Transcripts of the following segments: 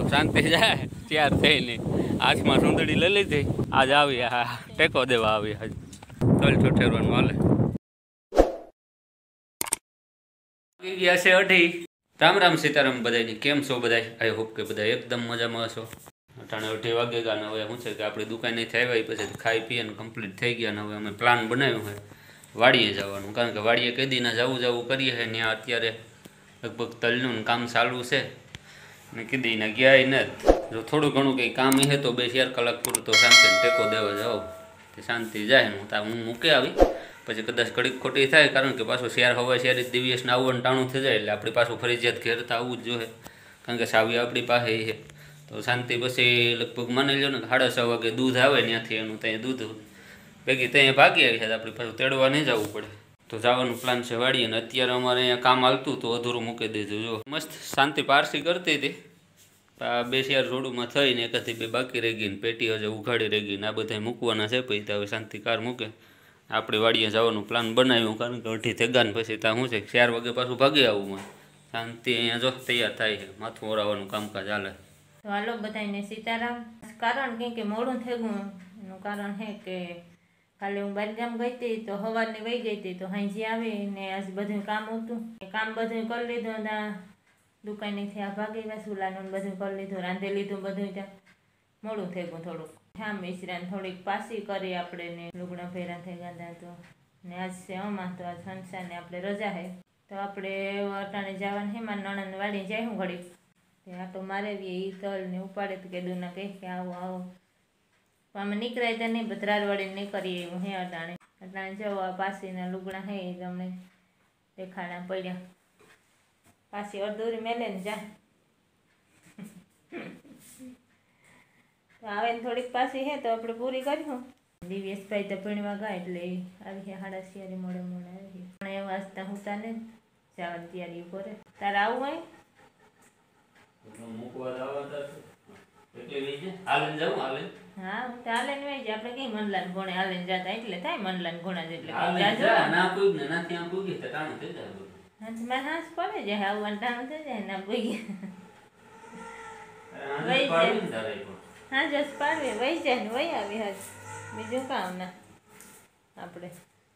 શાંતિ જાય ત્યાર થઈને હાથમાં સુંદડી લઈ લીધી આજ આવી હા ટેકો દેવા આવી આજ તલ ઠઠેરવાનું હાલે ગયા છે અઢી રામ રામ સીતારામ બધાની કેમ છો બધા આઈ હોપ કે બધા એકદમ મજામાં હશો અટાણે 8 વાગે ગયા ને હવે શું છે કે આપણી દુકાનેથી આવ્યા પછી ખાઈ પીને કમ્પ્લીટ થઈ ગયા ને હવે અમે પ્લાન બનાવ્યો છે વાડીએ જવાનું કારણ કે વાડીએ કેદીના જવું કરીએ છે ત્યાં અત્યારે લગભગ તલનું કામ ચાલુ છે ને કીધીને ગયા નથી જો થોડું ઘણું કંઈ કામ હે તો 2-4 કલાક પૂરું તો શાંતિને ટેકો દેવા જાઓ તે શાંતિ જાય ને હું મૂકે આવી પછી કદાચ ઘડીક ખોટી થાય કારણ કે પાછું શેર હવા શેર દિવસને આવવાનું ટાણું થઈ જાય એટલે આપણી પાછું ફરજિયાત ઘેરતા આવવું જ જોઈએ કારણ કે સાવી આપણી પાસે છે તો શાંતિ પછી લગભગ માની લો ને 6:30 વાગે દૂધ આવે ત્યાંથી એનું ત્યાં દૂધ ભેગી ત્યાં ભાગી આવી છે આપણી પાછું તેડવા નહીં જવું પડે તો જવાનું પ્લાન છે વાડીએ અને અત્યારે અમારે અહીંયા કામ હાલતું તો અધૂરું મૂકી દીધું જો મસ્ત શાંતિ પારસી કરતી હતી 2-4 રોડમાં થઈને એકાથી 2 બાકી રહી ગઈ ને પેટી હજુ ઉઘાડી રહી ગઈ ને આ બધા મૂકવાના છે પછી હવે શાંતિ કાર મૂકે આપણે વાડીએ જવાનું પ્લાન બનાવ્યું કારણ કે 8 થેગા ને પછી ત્યાં શું છે 4 વાગે પાછું ભાગી આવું મને શાંતિ અહીંયા જો તૈયાર થાય છે માથું ઓરાવાનું કામકાજ હાલે તો હાલો બધાને સીતારામ કારણ કે મોડું થઈ ગયું એનું કારણ છે કે કાલે હું બારગામ ગઈ હતી તો સવારની વહી ગઈ હતી તો હાંજી આવી ને આજ બધું કામ હતું કામ બધું કરી લીધું ત્યાં દુકાનેથી આ ભાગી ગયા સુલાનું બધું કરી લીધું રાંધી લીધું બધું ત્યાં મોડું થઈ ગયું થોડુંક હા મિશ્રાને થોડીક પાસી કરી આપણે ને લુગડા ફેરા થઈ ગયા તો ને આજ છે અમાર તો આજ સંસારને આપણે રજા છે તો આપણે અટાણે જવાનું છે મારા નણંદ વાડી જાય હું ઘડીક આટો મારે એ તલ ને ઉપાડે તો કેદુના કહે કે આવો અમે નીકળાય તો નહીં બદરારવાળી નહીં કરીએ એવું હે અટાણે જવા પાસીના લુગડા હે તમને દેખાડા પડ્યા પાછી અડધોરી મેલે ને જા તો આવે ને થોડીક પાછી હે તો આપણે પૂરી કર્યું દિવ્યેશભાઈ તો ભણવા ગયા એટલે આવી 6:30 મોડે આવી પણ એ વાંચતા હુંતા ને જવાની તૈયારી કરે તારે આવું હોય હા ચાલે ને ભાઈ આપણે કઈ મનલાન ઘોડે હાલે જતા એટલે થાય મનલાન ઘોડા જેટલે હાથ પડે જાય આવવાનું ટાણું થઈ જાય ના ભાઈ વહી જાય હા જસ પાડવે વહી જાય ને વહી આવી હાથ બીજું કામ ના આપણે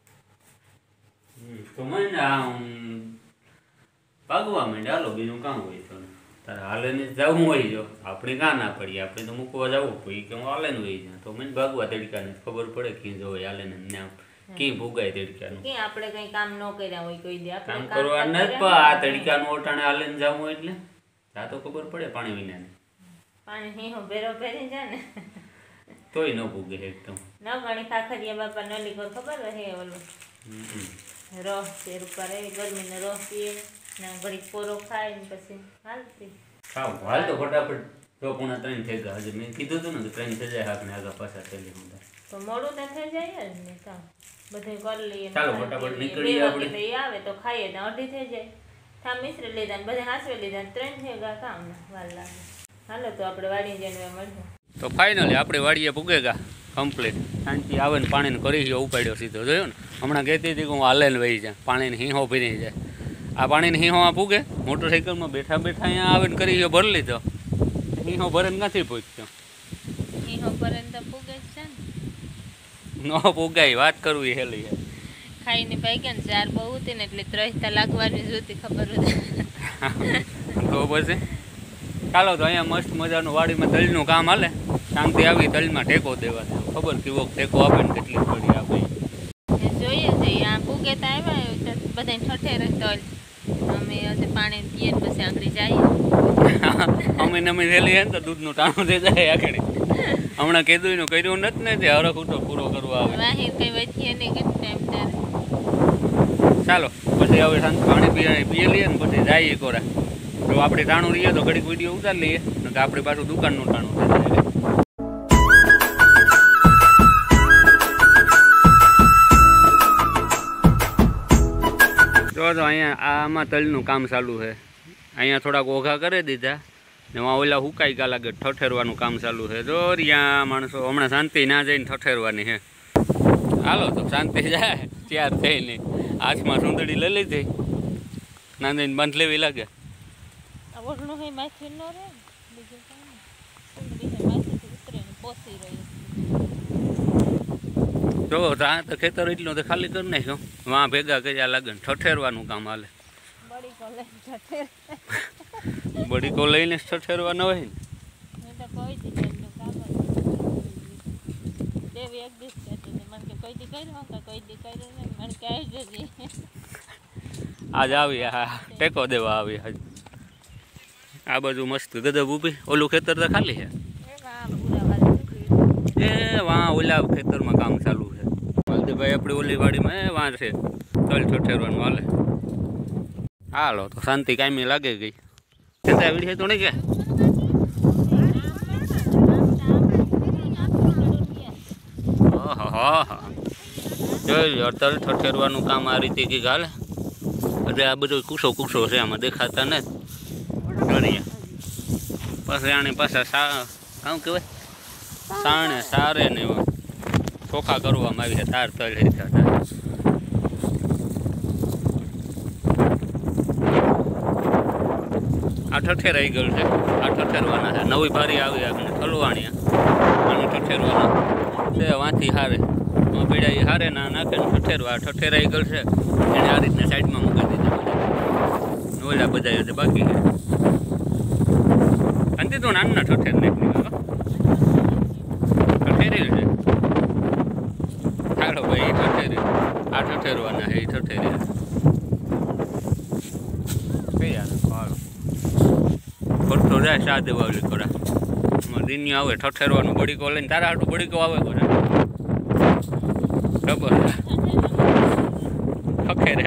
ભાગવા માંડે હાલો બીજું કામ હોય તો તારે હાલે ને જવું હોય જો આપણે કાં ના પડીએ આપણે તો મૂકવા જવું પછી કે હું હાલે ને હોય જાય તો મને ભાગવા તડકાને ખબર પડે કે જો હાલે ને કી ભોગાય તડકાનું કે આપણે કઈ કામ ન કર્યા હોય કોઈ દે કામ કરવા ન આ તડકાનું ઓટાણે હાલે ને જવું એટલે આ તો ખબર પડે પાણી વિના પાણી નહીં ભેરો ભેરી જાય ને તોય ન ભૂગે એકદમ ન ગણી ખાખરિયા બાપા નલી કો ખબર હે ઓલું રસ છે ઉપર એ ગરમીનો રસ પીએ ને ઘડી પોરો ખાય ને પછી હાલતી ખાવ હાલ તો ફટાફટ જો 2:30 થઈ ગયા હજી મેં કીધું હતું ને કે 3 થઈ જાય હાથ ને આગળ પાછા થઈ જાય તો મોડું તો થઈ જાય જ ને કામ બધું કરી લઈએ ચાલો ફટાફટ નીકળીએ આપણે આવે તો ખાઈએ તો 2:30 થઈ જાય થા મિશ્રી લીધા ને બધા હાસવે લીધા ને 3 થઈ ગયા કામ વાર લાગે હાલો તો આપણે વાડી જઈને મળીએ તો ફાઇનલી આપણે વાડીએ પૂગે ગયા કમ્પ્લીટ શાંતિ આવે ને પાણીને કરી ગયો ઉપાડ્યો સીધો જોયો ને હમણાં કહેતી હતી કે હું હાલે ને વહી જાય પાણીને હીહો ભરી જાય આ પાણીને હીહો આ પૂગે મોટરસાઇકલમાં બેઠા અહીંયા આવે ને કરી ગયો ભરી લીધો હીહો ભરે નથી પૂછ્યો હીહો ભરે તો પૂગે જ છે ને ન પૂગાય વાત કરવી હેલી ખાઈને પાઈ ને 4 બહુ હતી ને એટલે 3 લાગવાની જોતી ખબર હતી તો પછી ચાલો તો અહીંયા મસ્ત મજાનું વાડીમાં તલનું કામ હાલે શાંતિ આવી તલમાં ટેકો દેવા ખબર કેવો ટેકો આપે ને કેટલી પડી આપે જોઈએ છે આ પૂગે તો આવ્યા બધા ઠઠે રહેતો અમે હશે પાણી પીએ ને પછી આંગળી જઈએ અમે રેલી હે ને તો દૂધનું ટાણું થઈ જાય આગળ હમણાં કીધું એનું કર્યું નથી ને તે હરખ ઉઠો પૂરો કરવા આવે વાહી કઈ વચ્ચે નહીં કેમ ટાઈમ ત્યારે ચાલો પછી હવે શાંતિ પાણી પીએ લઈએ ને પછી જઈએ કોરા તો આપણે ટાણું રહીએ તો ઘડીક વિડીયો ઉતારી લઈએ ને આપણે પાછું દુકાનનું ટાણું થઈ જાય તો અહીંયા આમાં તલનું કામ ચાલુ છે અહીંયા થોડાક ઓઘા કરી દીધા ને ઓલા હુકાઈ ગયા લાગે ઠઠેરવાનું કામ ચાલુ છે જો ત્યાં માણસો હમણાં શાંતિ ના જઈને ઠઠેરવાની છે હાલો તો શાંતિ જાય ત્યાર થઈને હાથમાં સુંદડી લઈ લીધી નાંદીને બંધ લેવી લાગે ઓઢણું હે માથે ન રે બીજું કાંઈ જો ત્યાં તો ખેતર એટલું તો ખાલી કરી નાખ્યો, વાં ભેગા કર્યા લાગે ઠઠેરવાનું કામ હાલે. બડીકો લઈને ઠઠેરવાનો હોય ને. આજ આવી હા ટેકો દેવા આવી આજ. આ બાજુ મસ્ત ગદબ ઊભી, ઓલું ખેતર તો ખાલી છે. એ વાં ઓલા ખેતરમાં કામ ચાલુ છે. માલદેભાઈ આપણી ઓલી વાડીમાં એ વાં છે તલ ઠઠેરવાનું હાલે. હાલો તો શાંતિ કાયમી લાગે ગઈ. ખેતા વીડિયો તો નહીં કે હા જોઈ લો તલ ઠઠેરવાનું કામ આ રીતે કંઈક હાલે. એટલે આ બધો કુસો છે, આમાં દેખાતા ને કરીએ. પછી આની પાછા શું કહેવાય સાણે સારે ને ચોખા કરવામાં આવી છે. તાર તલ રીતે આ ઠઠેરાઈ ગયું છે. આ ઠઠેરવાના છે. નવી ભારી આવી આગળ ખલવાણિયા અને ઠઠેરવાના છે. વાંથી હારે પીડા એ હારે ના નાખે ને ઠઠેરવા ઠઠેરાઈ ગયું છે. એને આ રીતના સાઈડમાં મૂકી દીધા ઓલા બધા બાકી છે. અંતે તો નાના ઠઠેર નાખી ઠઠેરેલ છે. હાલો ભાઈ ઠઠેરે આ ઠઠેરવાના છે. એ ઠઠેરે કઈ યાર હાલો ખોટો જાય સા દેવાવલી કરા દિન્યો આવે ઠઠેરવાનું બડીકો લઈને તારા હાટું બડીકો આવે કરે ખબર ઠઠેરે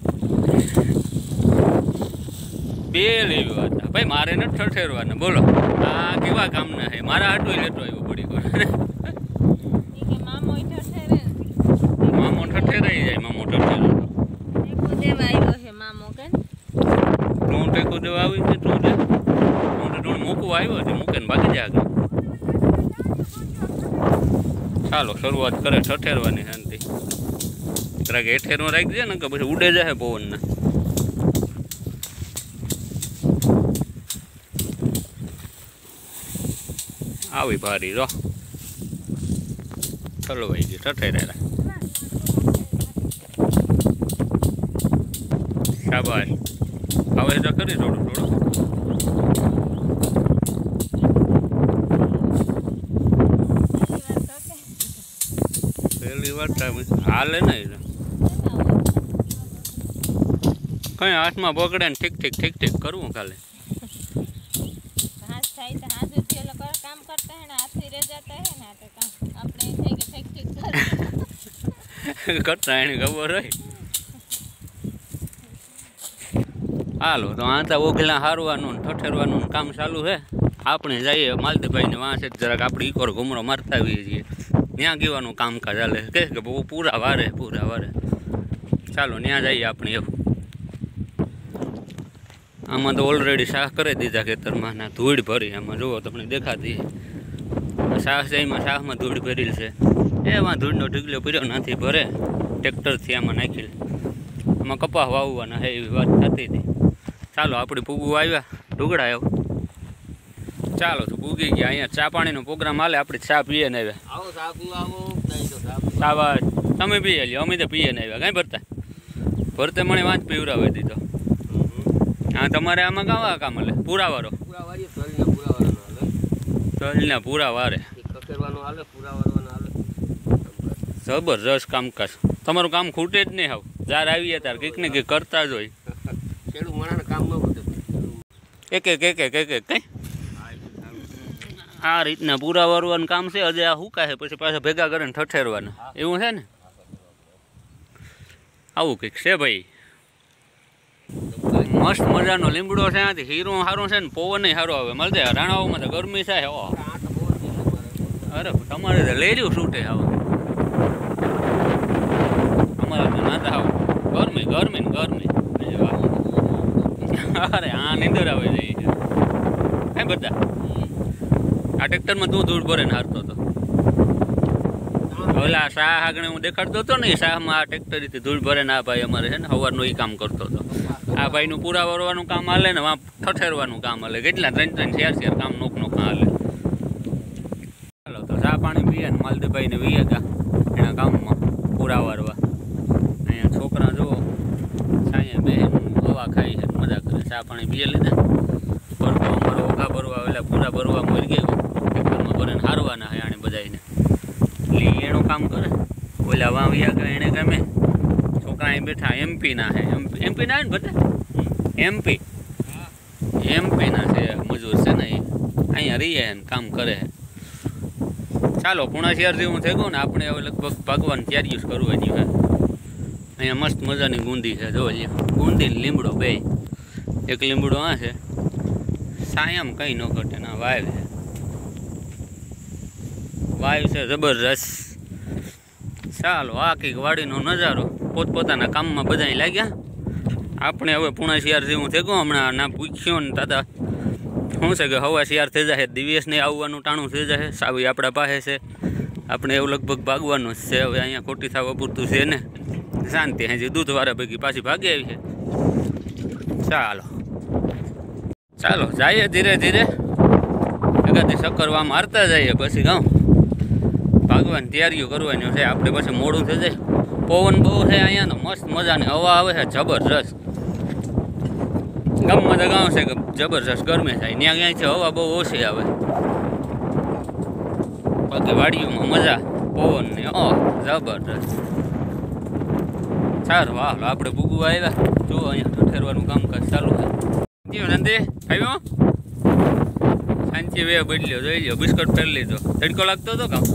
બે લેવી વાત ભાઈ મારે નથી ઠઠેરવાના. બોલો આ કેવા કામના છે? મારા હાટું લેતો આવ્યો બડીકો. મામો ઠઠેરાઈ જાય. મામો ઠઠેર તું ટેકો દેવા આવી છે. તું મૂકવા આવ્યો છે. મૂકે ને ભાગી જાય આગળ. ચાલો શરૂઆત કરે ઠઠેરવાની શાંતિ. જરાક હેઠેરમાં રાખી દે ને કે પછી ઉડે જાય પવનના. આવી ભારી રો ચલો ભાઈ ગઈ ઠઠેરા. શાબાશ હવે તો કરી થોડું પહેલી વાર હાલે નહીં કઈ હાથમાં પકડે ને ઠીક ઠીક કરવું ખાલે. કરતા એને ખબર હોય. હાલો તો આ તો ઓઘલા હારવાનું ઠઠેરવાનું કામ ચાલુ છે. આપણે જઈએ માલદેભાઈને વાંસે જરાક આપણે ઈકોર ઘુમરો મારતા આવીએ છીએ. ત્યાં ગીવાનું કામકાજ ચાલે કે બહુ પૂરા વારે. ચાલો ત્યાં જઈએ આપણે. એવું આમાં તો ઓલરેડી શાહ કરી દીધા ખેતરમાં ના ધૂળ ભરી. આમાં જુઓ તમને દેખાતી શાહ છે. એમાં શાહમાં ધૂળ ભરેલ છે. એમાં ધૂળનો ઢીકલો પીર્યો નથી ભરે. ટ્રેક્ટરથી આમાં નાખી આમાં કપાસ વાવવાના છે એવી વાત થતી હતી. ચાલો આપણે પૂગવું આવ્યા ઢુગડા એવું. ચાલો તો પૂગી ગયા. અહીંયા ચા પાણીનો પ્રોગ્રામ હાલે. આપણે ચા પીએ ને આવ્યા. શાબાશ તમે પીએ લ્યો. અમે તો પીએ ને આવ્યા. કાંઈ ભરતે મને વાંચ પીવરાવી દીધો. હા તમારે આમાં કાવા કામ હાલે? પૂરાવાળો તલના પૂરા વારે જબરજસ્ત કામકાજ. તમારું કામ ખૂટે જ નહીં. હાવ જ્યારે આવીએ ત્યારે કંઈક ને કંઈક કરતા જ હોય. એક કઈ આ રીતના પૂરા વારવાનું કામ છે. હજે આ હુકાય પછી પાછા ભેગા કરીને ઠઠેરવાના એવું છે ને. આવું કંઈક છે ભાઈ. મસ્ત મજાનો લીમડો છે. આથી હીરો સારું છે ને પવન સારો આવે. મળશે રાણાઓમાં તો ગરમી છે. અરે તમારે તો લેર્યું છૂટે આવો. અમારે તો નાતા આવો ગરમી. અરે હા નીંદર આવે જઈ કઈ બધા. આ ટ્રેક્ટરમાં તું ધૂળ ભરે ને હારતો હતો. ઓલા શાહ આગળ હું દેખાડતો હતો ને. શાહમાં આ ટ્રેક્ટરથી ધૂળ ભરે ને આ ભાઈ અમારે છે ને સવારનું એ કામ કરતો હતો. આ ભાઈનું પૂરા વરવાનું કામ હાલે ને વાં ઠઠેરવાનું કામ હાલે. કેટલા 3 4 કામ નોક હાલે. પાણી પીએ ને માલદેભાઈને વીએ ગયા એના ગામમાં પૂરા વારવા. અહીંયા છોકરા જુઓ સાંજે બેન હવા ખાઈ છે, મજા કરે. ચા પાણી પીએ લીધા. ભરવા અમારો ઓઘા ભરવા એટલે પૂરા ભરવા મરી ગયો. ખેતરમાં ભરીને હારવાના છે આને બધાને. એટલે એનું કામ કરે. ઓલા વાવ્યા ગયા એને ગમે. છોકરા અહીં બેઠા એમપીના છે. એમપીના ને બધા એમપીના છે મજૂર છે ને એ અહીંયા રહીએ ને કામ કરે. ચાલો પૂણા શહેર જેવું થઈ ગયું ને આપણે હવે લગભગ ભાગવાનું તૈયારી જ કરવાની છે. અહીંયા મસ્ત મજાની ગુંદી છે જો લ્યો. ગુંદી ને લીમડો બે. એક લીમડો આ છે સાયામ કંઈ ન ઘટે ના વાવ છે. વાવ છે જબરજસ્ત. ચાલો આ કંઈક વાડીનો નજારો. પોતપોતાના કામમાં બધા લાગ્યા. આપણે હવે પૂણા શિયાર જેવું થઈ ગયું. હમણાં ના પૂછ્યો ને દાદા શું છે કે હવા શિયાર થઈ જાય. દિવ્યેશને આવવાનું ટાણું થઈ જાય. સાવી આપણા પાસે છે. આપણે એવું લગભગ ભાગવાનું જ છે. હવે અહીંયા ખોટી થવા પૂરતું છે ને શાંતિ. હજી દૂધવાળા ભેગી પાછી ભાગી આવી છે. ચાલો જઈએ ધીરે ધીરે. એકાદી ચક્કરવા મારતા જઈએ પછી ગામ ભાગવાની તૈયારીઓ કરવાની છે. આપણે પછી મોડું થઈ જાય. પવન બહુ છે અહીંયા તો મસ્ત મજાની હવા આવે છે જબરજસ્ત. ગામમાં તો ગામ છે કે જબરજસ્ત ગરમી થાય. ત્યાં ક્યાંય હવા બહુ ઓછી આવે. બાકી વાડીઓમાં મજા પવન ને જબરજસ્ત. સારું હાલો આપણે ભૂગવા આવ્યા. જો અહીંયા ઠઠેરવાનું કામકાજ ચાલુ છે. નંદી આવ્યો સાંચી વે બદલ્યો જોઈ લો. બિસ્કટ ફેરી લીધો. તડકો લાગતો હતો કામ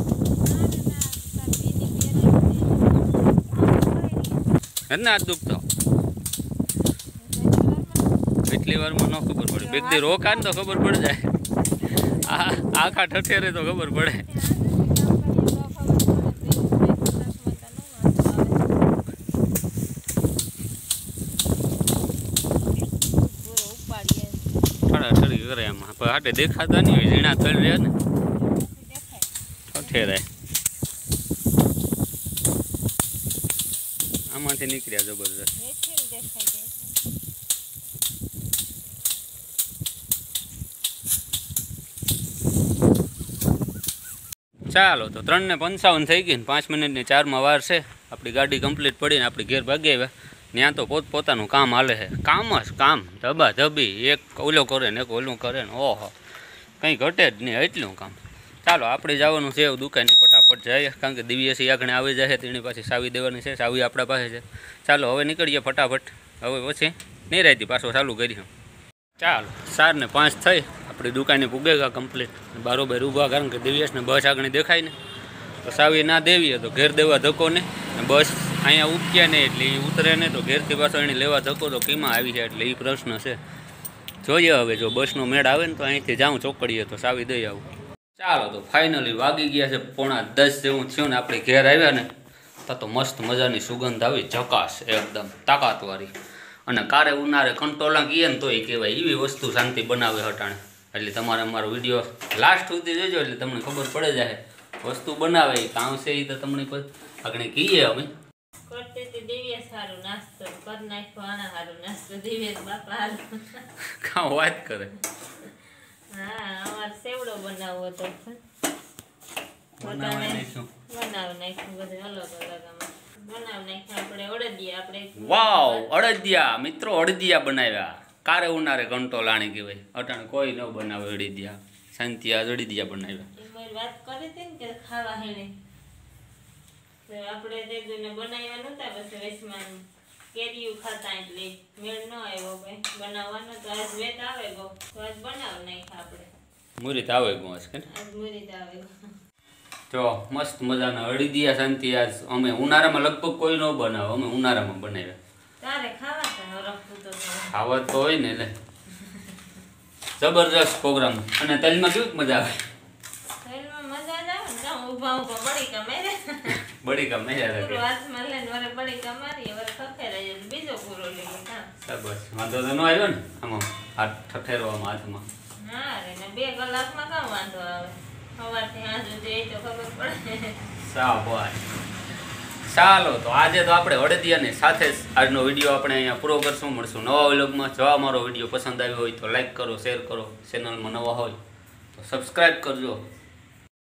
ના દુખતો. એટલી વારમાં ન ખબર પડે. બે દી રોકા ને તો ખબર પડી જાય. આખા ઠઠેરે તો ખબર પડે. ઠરાઠરી કરે એમાં પણ હાટે દેખાતા નહીં હોય. ઝીણા થળ રહ્યા ને ઠઠેરાય. આમાંથી નીકળ્યા જબરજસ્ત. ચાલો તો 3:55 થઈ ગઈ ને 5 મિનિટની 4માં વાર છે. આપણી ગાડી કમ્પ્લીટ પડીને આપણી ઘેર ભાગી આવ્યા. ત્યાં તો પોતપોતાનું કામ હાલે છે. કામ જ કામ ધબા ધબી. એક ઓલો કરે ને એક ઓલું કરે ને ઓહો કંઈ ઘટે જ નહીં એટલું કામ. ચાલો આપણે જવાનું છે દુકાને ફટાફટ જઈએ. કારણ કે દિવ્યેશી આગળ આવી જાય તેની પાછી સાવી દેવાની છે. સાવી આપણા પાસે છે. ચાલો હવે નીકળીએ ફટાફટ. હવે પછી નહીં રહેતી પાછો ચાલુ કરીશું. ચાલો 4:05 થઈ. આપણી દુકાને પૂગેગા કમ્પ્લીટ. બારોબાર ઊભા કારણ કે દિવ્યેશને બસ આગળ દેખાય ને તો સાવી ના દેવીએ તો ઘેર દેવા ધક્કો ને. બસ અહીંયા ઉતર્યા નહીં એટલે એ ઉતરે ને તો ઘેરથી પાછો એને લેવા ધક્કો તો કીમાં આવી જાય. એટલે એ પ્રશ્ન છે. જોઈએ હવે જો બસનો મેળ આવે ને તો અહીંથી જાઉં ચોકડીએ તો સાવી દઈ આવું. ચાલો તો ફાઇનલી વાગી ગયા છે 9:10 જેવું થયું ને આપણે ઘેર આવ્યા ને તો મસ્ત મજાની સુગંધ આવી જકાશ એકદમ તાકાતવાળી. અને કારે ઉનાળે કંટોલા કહીએ ને તો એ કહેવાય એવી વસ્તુ શાંતિ બનાવે હટાણે. એટલે તમારે અમારો વિડીયો લાસ્ટ સુધી જોજો એટલે તમને ખબર પડે જાય વસ્તુ બનાવે એ કામ છે. એ તો તમને આગળ કહીએ અમે કરતી હતી દિવ્યેશ સારું નાસ્તો કર નાખ્યો. આના સારું નાસ્તો દિવ્યેશ બાપા હારું. કાં વાત કરે. હા અમારે સેવડો બનાવવો હતો. બનાવી નાખ્યું બધું અલગ અલગ બનાવી નાખ્યું. આપણે અડદિયા આપણે વાવ અડદિયા મિત્રો અડદિયા બનાવ્યા. કારે ઉનારે કંટોલાણી કહેવાય. અટાણે કોઈ ન બનાવે અડદિયા. શાંતિ આ અડદિયા બનાવ્યા. વાત કરી હતી ને કે ખાવા હેણે તો આપણે તે દુને બનાવ્યા નહોતા. પછી વેસમાં કેરીયું ખાતા એટલે મેળ ન આવ્યો ભાઈ બનાવવાનો. તો આજ વેત આવે ગો તો આજ બનાવ નાખ્યા આપણે. મુરીત આવે ગો આજ કે આજ મુરીત આવે ગો. જો મસ્ત મજાના અડદિયા શાંતિ. આજ અમે ઉનાળામાં લગભગ કોઈ ન બનાવે. અમે ઉનાળામાં બનાવ્યા. તારે ખાવા તો હરખું તો ખાવા તો હોય ને એટલે જબરજસ્ત પ્રોગ્રામ. અને તલમાં કેવી મજા આવે. તલમાં મજા જ આવે ને. ઊભા ઊભા બળી કમારે બળી કા મજા આવે. હાથમાં લઈને વરે બળી કમારી વરે ખખેરાય બીજો પૂરો લઈ ગયો. બસ વાંધો તો ન આવ્યો ને આમાં હાથ ઠઠેરવામાં હાથમાં. હા રે ને 2 કલાકમાં કામ વાંધો આવે. સવારથી સાંજ સુધી એ તો ખબર પડે. સાબાશ. ચાલો તો આજે તો આપણે અડદિયાની સાથે જ આજનો વિડીયો આપણે અહીંયા પૂરો કરશું. મળશું નવા વ્લોગમાં. જો અમારો વિડીયો પસંદ આવ્યો હોય તો લાઈક કરો, શેર કરો. ચેનલમાં નવા હોય તો સબસ્ક્રાઈબ કરજો.